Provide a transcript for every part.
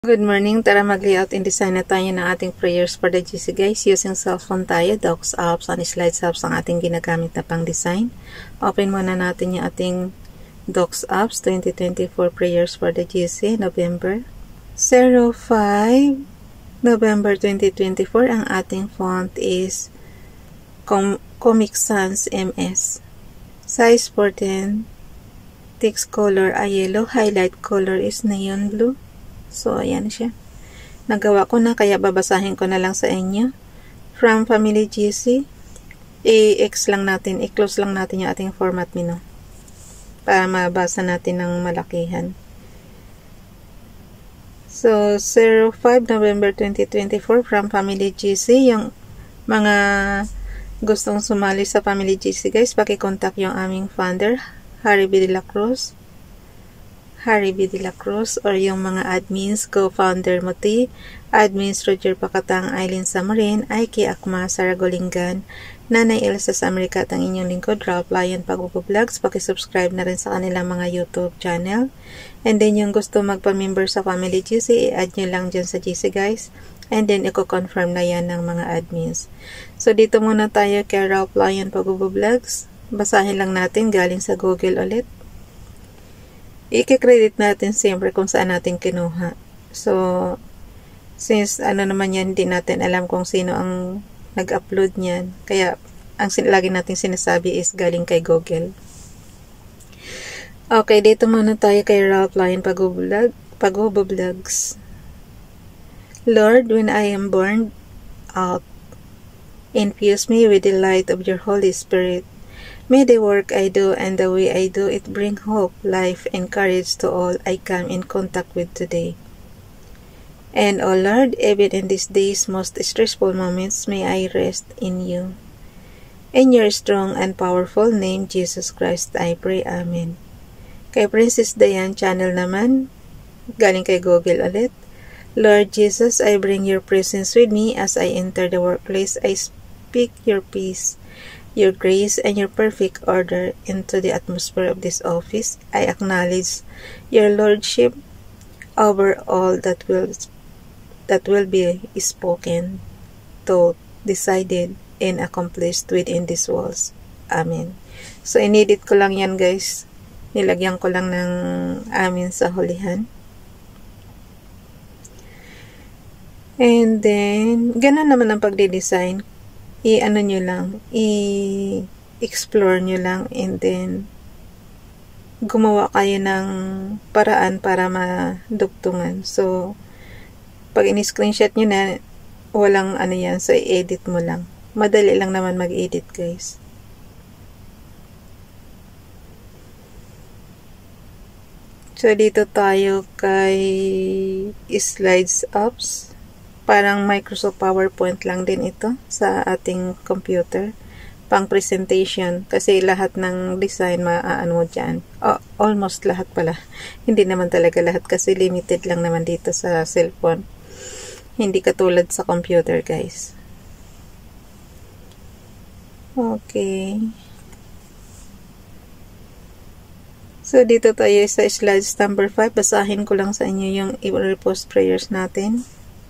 Good morning. Tara mag-layout and design na tayo ng ating prayers for the GC guys. Using cellphone tayo, docs apps, and slides apps ang ating ginagamit na pang design. Open muna natin yung ating docs apps 2024 prayers for the GC November 05 November 2024. Ang ating font is Comic Sans MS. Size 14. Text color ay yellow. Highlight color is neon blue. So, ayan siya. Nagawa ko na, kaya babasahin ko na lang sa inyo. From Family GC, i-close lang natin yung ating format menu. Para mabasa natin ng malakihan. So, 05 November 2024 from Family GC. Yung mga gustong sumali sa Family GC guys, pakicontact yung aming founder, Harry B. De La Cruz. Or yung mga admins, co-founder Muti, admins Roger Pacatang, Aileen Samarin, Aiki Akma, Sara Golingan, Nanay Elsa sa Amerika at ang inyong lingkod, Ralph Lion Pag-Vlogs. Pakisubscribe na rin sa kanilang mga YouTube channel. And then yung gusto magpa-member sa Family GC, i-add nyo lang dyan sa GC guys. And then i-confirm na yan ng mga admins. So dito muna tayo kay Ralph Lion Pag-Vlogs. Basahin lang natin galing sa Google ulit. I-credit natin siyempre kung saan natin kinuha. So, since naman yan, hindi natin alam kung sino ang nag-upload niyan. Kaya, ang lagi natin sinasabi is galing kay Google. Okay, dito muna tayo kay Ralph Lion Pag-Vlogs. Lord, when I am burned out, infuse me with the light of your Holy Spirit. May the work I do and the way I do it bring hope, life, and courage to all I come in contact with today. And, O Lord, even in these days' most stressful moments, may I rest in you. In your strong and powerful name, Jesus Christ, I pray. Amen. Kay Princess Diane Channel naman, galing kay Google ulit. Lord Jesus, I bring your presence with me as I enter the workplace. I speak your peace, your grace, and your perfect order into the atmosphere of this office. I acknowledge your lordship over all that will be spoken, taught, decided, and accomplished within these walls. Amen. So, inedit ko lang yan guys. Nilagyan ko lang ng amin sa hulihan. And then, ganun naman ang pagde-design. I-explore nyo lang, and then gumawa kayo ng paraan para madugtungan. So, pag in-screenshot nyo na, walang yan, so i-edit mo lang. Madali lang naman mag-edit guys. So, dito tayo kay slides apps. Parang Microsoft PowerPoint lang din ito sa ating computer. Pang presentation. Kasi lahat ng design mo dyan. Almost lahat pala. Hindi naman talaga lahat kasi limited lang naman dito sa cellphone. Hindi katulad sa computer guys. Okay. So dito tayo sa slides number 5. Basahin ko lang sa inyo yung i-repost prayers natin.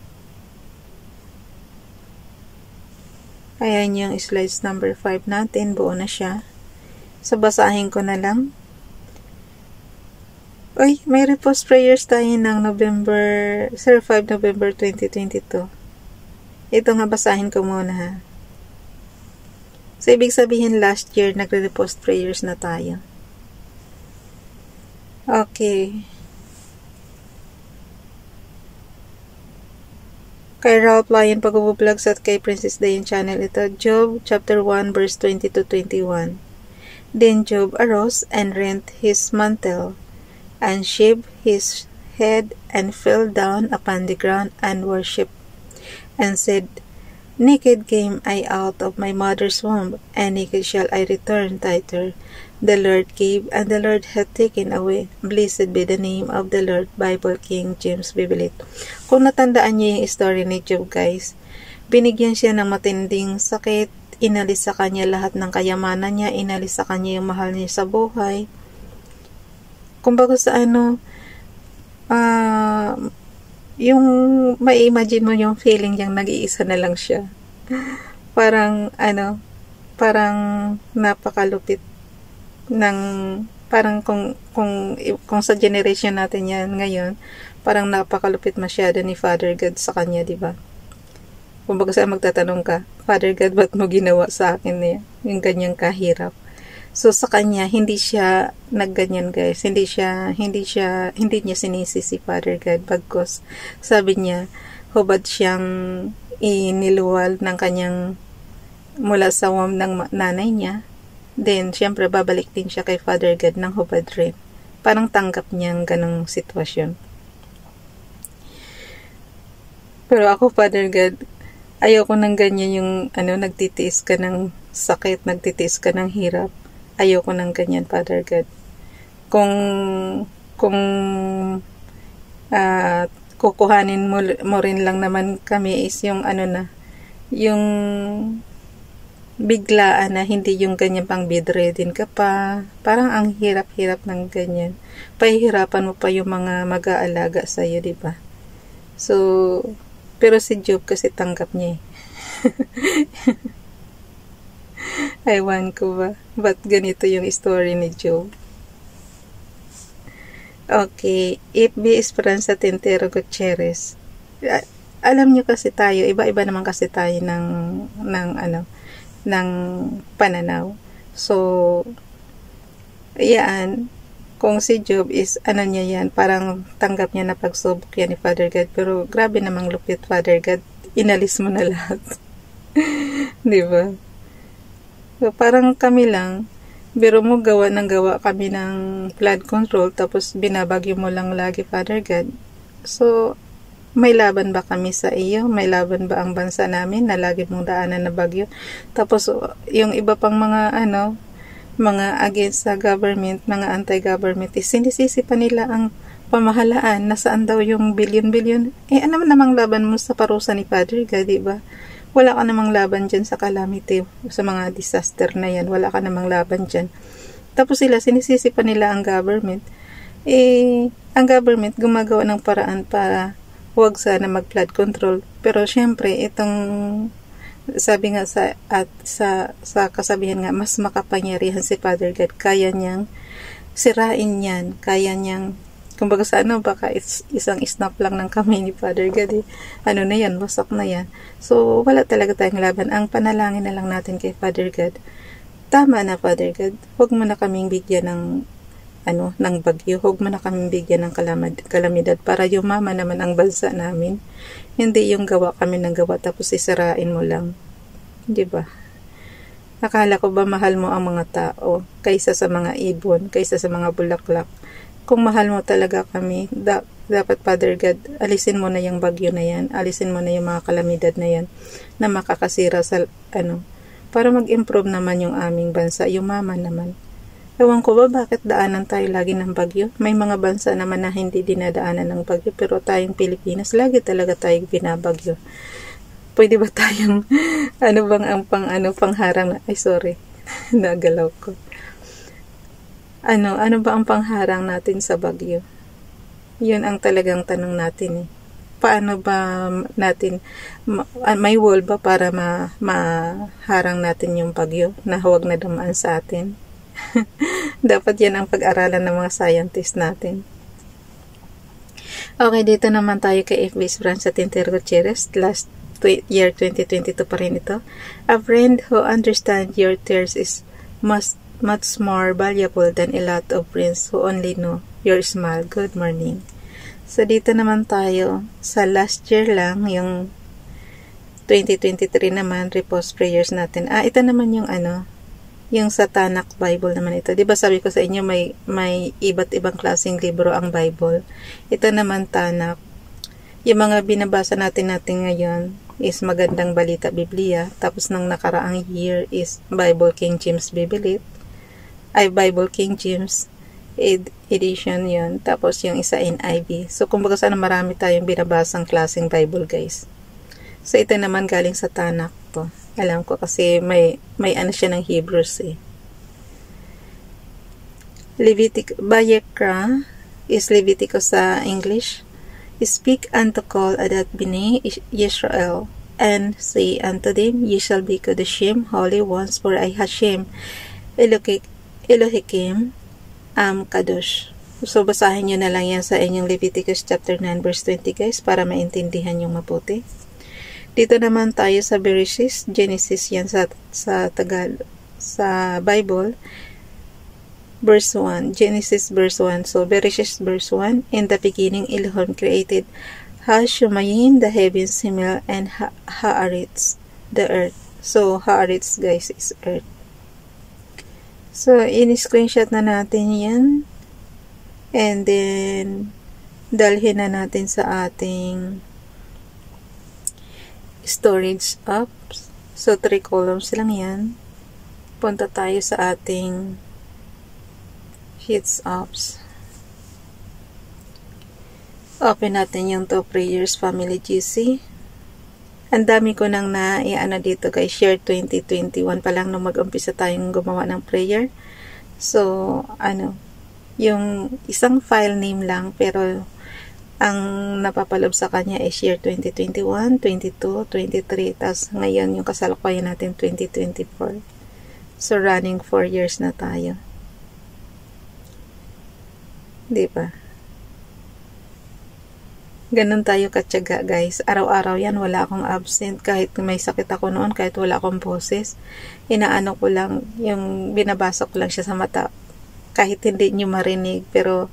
Ayan yung slides number 5 natin. Buo na siya. So, basahin ko na lang. Uy, may repost prayers tayo ng November 05 November 2022. Ito nga, basahin ko muna ha. So, ibig sabihin last year, nagre-repost prayers na tayo. Okay. Kay Ralph Lion Pag-Vlogs at kay Princess Diane Channel ito. Job chapter 1 verse 20-21. Then Job arose and rent his mantle and shaved his head and fell down upon the ground and worshipped and said, Naked came I out of my mother's womb, and naked shall I return thither. The Lord gave, and the Lord hath taken away. Blessed be the name of the Lord. Bible King James Bible. Kung natandaan niyo yung story ni Job guys, binigyan siya ng matinding sakit, inalis sa kanya lahat ng kayamanan niya, inalis sa kanya yung mahal niya sa buhay. Kumbaga sa yung may imagine mo yung feeling niyang nag-iisa na lang siya. Parang parang napakalupit ng parang kung sa generation natin yan ngayon, parang napakalupit masyado ni Father God sa kanya, di ba? Kumbaga sa magtatanong ka, Father God, ba't mo ginawa sa akin yung ganyang kahirap? So sa kanya, hindi siya nagganyan, guys. Hindi niya sinisi si Father God. Bagkus, sabi niya, hubad siyang iniluwal ng kanyang mula sa womb ng nanay niya. Then, syempre, babalik din siya kay Father God ng hubad rin. Parang tanggap niyang ganong sitwasyon. Pero ako, Father God, ayoko nang ganyan yung, nagtitiis ka ng sakit, nagtitiis ka ng hirap. Ayoko nang ganyan, Father God. Kung kukuhanin mo rin lang naman kami is yung yung biglaan na hindi yung ganyan pang bedridden ka pa. Parang ang hirap-hirap ng ganyan. Pahihirapan mo pa yung mga mag-aalaga sa'yo, di ba? So, pero si Job kasi tanggap niya Ewan ko ba? Ba't ganito yung story ni Job? Okay. F.B. Esperanza Tintero Gutierrez. Alam nyo kasi tayo, iba-iba naman kasi tayo ng pananaw. So, yan. Kung si Job is, niya yan, parang tanggap niya na pagsubok yan ni Father God. Pero grabe namang lupit, Father God. Inalis mo na lahat. Diba? So, parang kami lang, biro mo gawa kami ng flood control, tapos binabagyo mo lang lagi, Father God. So, may laban ba kami sa iyo? May laban ba ang bansa namin na lagi mong daanan na bagyo? Tapos, yung iba pang mga mga against sa government, mga anti-government, sinisisi pa nila ang pamahalaan, nasaan daw yung bilyon-bilyon. Ano namang laban mo sa parusa ni Father God, diba? Wala ka namang laban dyan sa calamity, sa mga disaster na yan. Wala ka namang laban dyan. Tapos sila, sinisisi pa nila ang government. Ang government gumagawa ng paraan para huwag sana mag-flood control. Pero syempre, itong sabi nga sa kasabihan nga, mas makapangyarihan si Father God. Kaya niyang sirain yan. Kaya niyang, kumbaga sa baka isang snap lang ng kamay ni Father God. Na yan, wasak na yan. So, wala talaga tayong laban. Ang panalangin na lang natin kay Father God. Tama na, Father God. Huwag mo na kaming bigyan ng bagyo. Huwag mo na kaming bigyan ng kalamidad para yumama naman ang bansa namin. Hindi yung gawa kami ng gawa tapos isirain mo lang. Diba? Akala ko ba mahal mo ang mga tao kaysa sa mga ibon, kaysa sa mga bulaklak? Kung mahal mo talaga kami, dapat, Father God, alisin mo na yung bagyo na yan, alisin mo na yung mga kalamidad na yan, na makakasira sa, para mag-improve naman yung aming bansa, yumama naman. Ewan ko ba bakit daanan tayo lagi ng bagyo? May mga bansa naman na hindi dinadaanan ng bagyo, pero tayong Pilipinas, lagi talaga tayong binabagyo. Pwede ba tayong, bang ang pangharang na, nagalaw ko. Ano ba ang pangharang natin sa bagyo? Yun ang talagang tanong natin Paano ba natin, may wall ba para maharang natin yung bagyo na huwag na dumaan sa atin? Dapat yan ang pag-aralan ng mga scientist natin. Okay, dito naman tayo kay F.B. Esperanza Tintero Gutierrez. Last year 2022 pa rin ito. A friend who understands your tears is much more valuable than a lot of friends who only know your smile. Good morning. So, dito naman tayo sa last year lang, yung 2023 naman, repose prayers natin. Ito naman yung yung sa Tanakh Bible naman ito. Diba sabi ko sa inyo, may iba't ibang klaseng libro ang Bible. Ito naman Tanakh. Yung mga binabasa natin ngayon is Magandang Balita Biblia. Tapos nang nakaraang year is Bible King James Bible. Bible King James edition yun. Tapos yung isa NIV. So, kumbaga sana marami tayong binabasang klaseng Bible, guys. So, ito naman galing sa Tanakh to. Alam ko kasi may siya ng Hebrews Vayikra is Leviticus sa English. Speak unto call that Bnei Yisrael, and say unto them, Ye shall be Kedoshim, holy ones, for I Hashem, Elohim, am Kadosh. So, basahin nyo na lang yan sa inyong Leviticus chapter 9 verse 20 guys, para maintindihan yung mabuti. Dito naman tayo sa Bereshit, Genesis yan sa Bible, verse 1, Genesis verse 1. So, Bereshit verse 1, in the beginning Elohim created Ha-Shumayim, the heavens, Himel, and Haaretz, the earth. So, Haaretz guys is earth. So, in-screenshot na natin yan. And then, dalhin na natin sa ating storage apps. So, 3 columns lang yan. Punta tayo sa ating Sheets apps. Open natin yung 2 prayers family GC. Ang dami ko nang na-iano dito guys. Share 2021 pa lang nung mag-umpisa tayong gumawa ng prayer. So, yung isang file name lang, pero ang napapalob sa kanya ay Share 2021, 22, 23, tapos ngayon yung kasalukuyan natin 2024. So, running 4 years na tayo. Diba? Ganun tayo katyaga guys. Araw-araw yan, wala akong absent. Kahit may sakit ako noon, kahit wala akong boses, inaano ko lang, yung binabasa ko lang siya sa mata. Kahit hindi nyo marinig, pero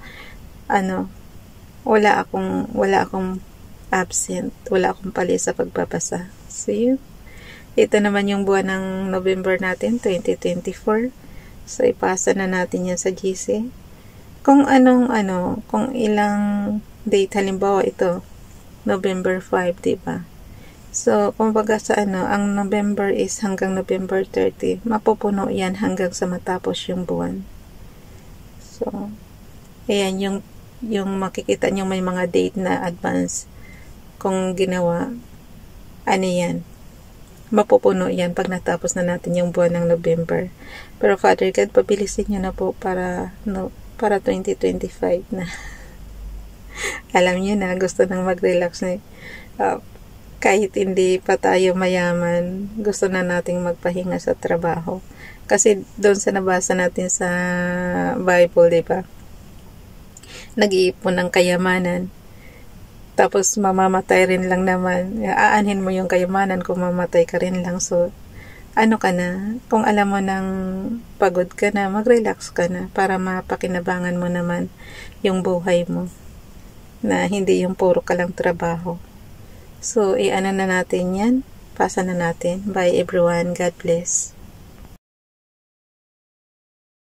wala akong absent, wala akong pali sa pagbabasa. So yun, ito naman yung buwan ng November natin, 2024. So ipasa na natin yan sa GC. Kung kung ilang date, halimbawa ito November 5, diba? So kumbaga sa ang November is hanggang November 30, mapupuno yan hanggang sa matapos yung buwan. So, ayan yung makikita nyo may mga date na advance. Kung ginawa, yan, mapupuno yan pag natapos na natin yung buwan ng November. Pero Father God, pabilisin nyo na po para 2025 na. Alam nyo na, gusto nang mag-relax na. Kahit hindi pa tayo mayaman, gusto na nating magpahinga sa trabaho. Kasi doon sa nabasa natin sa Bible, diba? Nag-iipon ng kayamanan. Tapos mamamatay rin lang naman. Aanhin mo yung kayamanan kung mamatay ka rin lang. So, ka na? Kung alam mo nang pagod ka na, mag-relax ka na para mapakinabangan mo naman yung buhay mo. Na hindi yung puro ka lang trabaho. So, na natin yan. Pasa na natin. Bye everyone. God bless.